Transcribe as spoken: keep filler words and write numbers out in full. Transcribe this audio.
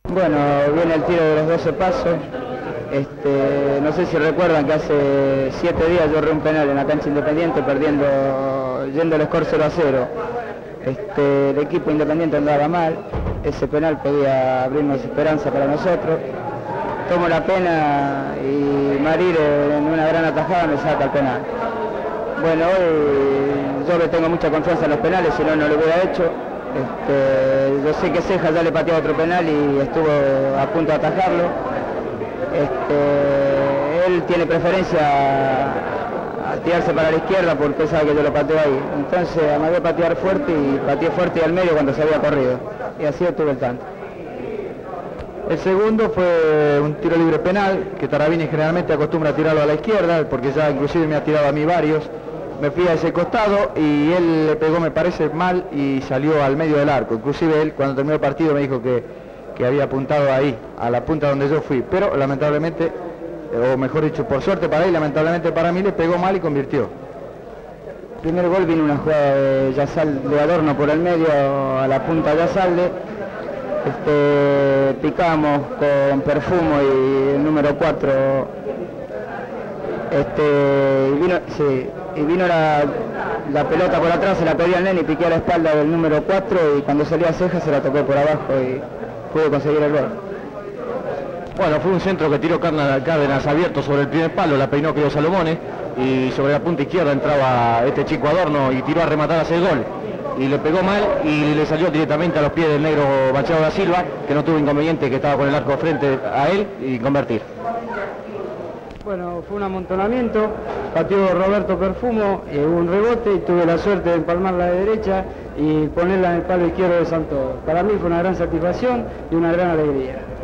Bueno, viene el tiro de los doce pasos. Este, no sé si recuerdan que hace siete días yo erré un penal en la cancha Independiente perdiendo, yendo el score cero a cero. Este, el equipo Independiente andaba mal, ese penal podía abrirnos esperanza para nosotros. Tomo la pena y Marir en una gran atajada me saca el penal. Bueno, hoy yo le tengo mucha confianza en los penales, si no, no lo hubiera hecho. Este, yo sé que Ceja ya le pateó otro penal y estuvo a punto de atajarlo. Este, él tiene preferencia a, a tirarse para la izquierda porque sabe que yo lo pateo ahí. Entonces me voy a patear fuerte y pateé fuerte y al medio cuando se había corrido. Y así obtuve el tanto. El segundo fue un tiro libre penal, que Tarabini generalmente acostumbra a tirarlo a la izquierda, porque ya inclusive me ha tirado a mí varios. Me fui a ese costado y él le pegó, me parece, mal y salió al medio del arco. Inclusive él, cuando terminó el partido, me dijo que, que había apuntado ahí, a la punta donde yo fui. Pero lamentablemente, o mejor dicho, por suerte para él, lamentablemente para mí, le pegó mal y convirtió. El primer gol vino una jugada de Yazal de Adorno por el medio a la punta de Yazalde. Este, picamos con Perfumo y el número cuatro. Este, y vino, sí, y vino la, la pelota por atrás, se la pedí al nene y piqué a la espalda del número cuatro y cuando salía Ceja se la toqué por abajo y pude conseguir el gol. Bueno, fue un centro que tiró Cárdenas abierto sobre el primer palo, la peinó Querido Salomones y sobre la punta izquierda entraba este chico Adorno y tiró a rematar a hacer el gol. Y le pegó mal y le salió directamente a los pies del negro Machado da Silva, que no tuvo inconveniente, que estaba con el arco frente a él y convertir. Bueno, fue un amontonamiento, pateó Roberto Perfumo, eh, hubo un rebote y tuve la suerte de empalmarla de derecha y ponerla en el palo izquierdo de Santos. Para mí fue una gran satisfacción y una gran alegría.